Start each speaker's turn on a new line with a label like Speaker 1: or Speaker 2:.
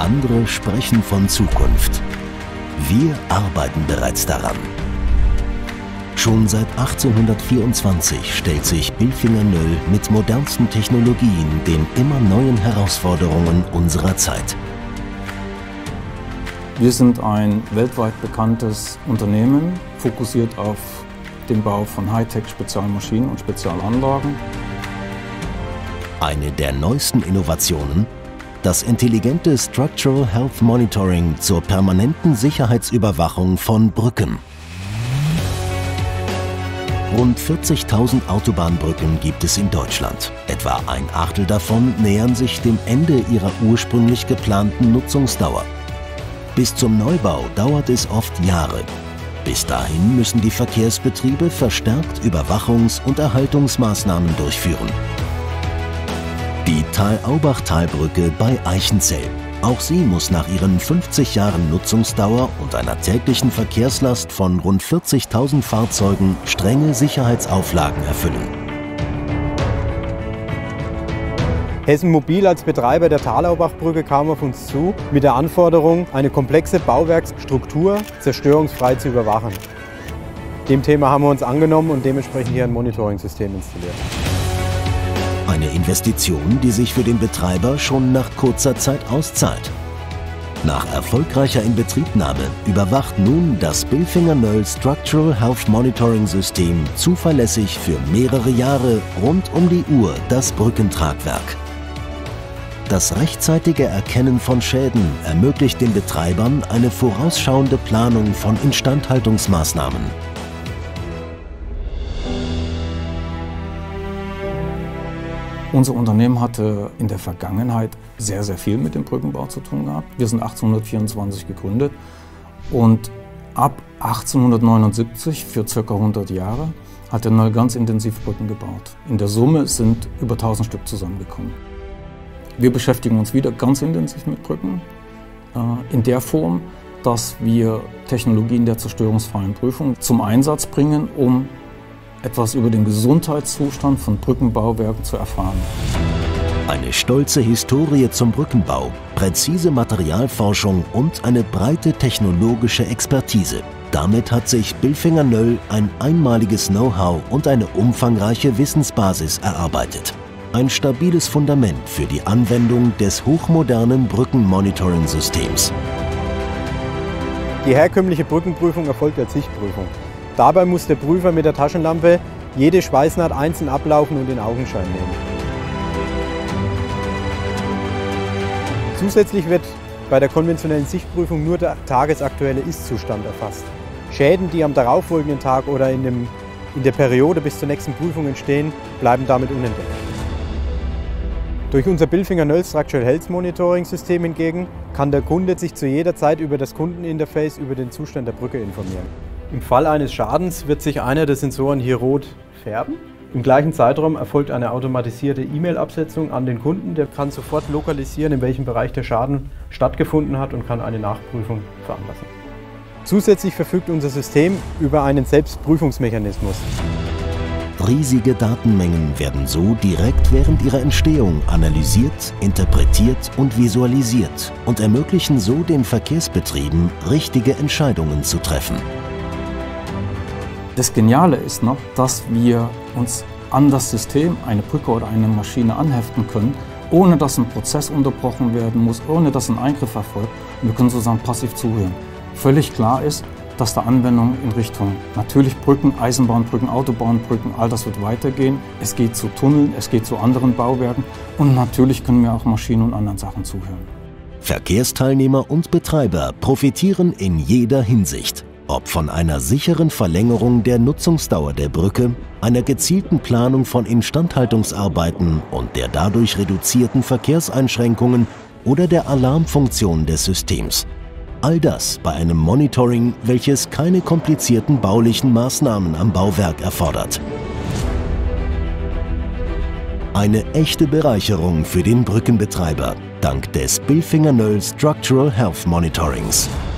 Speaker 1: Andere sprechen von Zukunft. Wir arbeiten bereits daran. Schon seit 1824 stellt sich Bilfinger Nöll mit modernsten Technologien den immer neuen Herausforderungen unserer Zeit.
Speaker 2: Wir sind ein weltweit bekanntes Unternehmen, fokussiert auf den Bau von Hightech-Spezialmaschinen und Spezialanlagen.
Speaker 1: Eine der neuesten Innovationen: das intelligente Structural Health Monitoring zur permanenten Sicherheitsüberwachung von Brücken. Rund 40.000 Autobahnbrücken gibt es in Deutschland. Etwa ein Achtel davon nähern sich dem Ende ihrer ursprünglich geplanten Nutzungsdauer. Bis zum Neubau dauert es oft Jahre. Bis dahin müssen die Verkehrsbetriebe verstärkt Überwachungs- und Erhaltungsmaßnahmen durchführen. Die Thal-Aubach-Talbrücke bei Eichenzell. Auch sie muss nach ihren 50 Jahren Nutzungsdauer und einer täglichen Verkehrslast von rund 40.000 Fahrzeugen strenge Sicherheitsauflagen erfüllen.
Speaker 3: Hessen Mobil als Betreiber der Thal-Aubach-Brücke kam auf uns zu mit der Anforderung, eine komplexe Bauwerksstruktur zerstörungsfrei zu überwachen. Dem Thema haben wir uns angenommen und dementsprechend hier ein Monitoring-System installiert.
Speaker 1: Eine Investition, die sich für den Betreiber schon nach kurzer Zeit auszahlt. Nach erfolgreicher Inbetriebnahme überwacht nun das Bilfinger Nöll Structural Health Monitoring System zuverlässig für mehrere Jahre rund um die Uhr das Brückentragwerk. Das rechtzeitige Erkennen von Schäden ermöglicht den Betreibern eine vorausschauende Planung von Instandhaltungsmaßnahmen.
Speaker 2: Unser Unternehmen hatte in der Vergangenheit sehr viel mit dem Brückenbau zu tun gehabt. Wir sind 1824 gegründet und ab 1879, für ca. 100 Jahre, hat der Nöll ganz intensiv Brücken gebaut. In der Summe sind über 1000 Stück zusammengekommen. Wir beschäftigen uns wieder ganz intensiv mit Brücken, in der Form, dass wir Technologien der zerstörungsfreien Prüfung zum Einsatz bringen, um etwas über den Gesundheitszustand von Brückenbauwerken zu erfahren.
Speaker 1: Eine stolze Historie zum Brückenbau, präzise Materialforschung und eine breite technologische Expertise. Damit hat sich Bilfinger Nöll ein einmaliges Know-how und eine umfangreiche Wissensbasis erarbeitet. Ein stabiles Fundament für die Anwendung des hochmodernen Brückenmonitoring-Systems.
Speaker 3: Die herkömmliche Brückenprüfung erfolgt als Sichtprüfung. Dabei muss der Prüfer mit der Taschenlampe jede Schweißnaht einzeln ablaufen und in Augenschein nehmen. Zusätzlich wird bei der konventionellen Sichtprüfung nur der tagesaktuelle Ist-Zustand erfasst. Schäden, die am darauffolgenden Tag oder in der Periode bis zur nächsten Prüfung entstehen, bleiben damit unentdeckt. Durch unser Bilfinger Nöll Structural Health Monitoring System hingegen kann der Kunde sich zu jeder Zeit über das Kundeninterface über den Zustand der Brücke informieren. Im Fall eines Schadens wird sich einer der Sensoren hier rot färben. Im gleichen Zeitraum erfolgt eine automatisierte E-Mail-Absetzung an den Kunden. Der kann sofort lokalisieren, in welchem Bereich der Schaden stattgefunden hat und kann eine Nachprüfung veranlassen. Zusätzlich verfügt unser System über einen Selbstprüfungsmechanismus.
Speaker 1: Riesige Datenmengen werden so direkt während ihrer Entstehung analysiert, interpretiert und visualisiert und ermöglichen so den Verkehrsbetrieben, richtige Entscheidungen zu treffen.
Speaker 2: Das Geniale ist noch, dass wir uns an das System, eine Brücke oder eine Maschine anheften können, ohne dass ein Prozess unterbrochen werden muss, ohne dass ein Eingriff erfolgt. Und wir können sozusagen passiv zuhören. Völlig klar ist, dass der Anwendung in Richtung natürlich Brücken, Eisenbahnbrücken, Autobahnbrücken, all das wird weitergehen. Es geht zu Tunneln, es geht zu anderen Bauwerken und natürlich können wir auch Maschinen und anderen Sachen zuhören.
Speaker 1: Verkehrsteilnehmer und Betreiber profitieren in jeder Hinsicht. Ob von einer sicheren Verlängerung der Nutzungsdauer der Brücke, einer gezielten Planung von Instandhaltungsarbeiten und der dadurch reduzierten Verkehrseinschränkungen oder der Alarmfunktion des Systems. All das bei einem Monitoring, welches keine komplizierten baulichen Maßnahmen am Bauwerk erfordert. Eine echte Bereicherung für den Brückenbetreiber, dank des Bilfinger Nöll Structural Health Monitorings.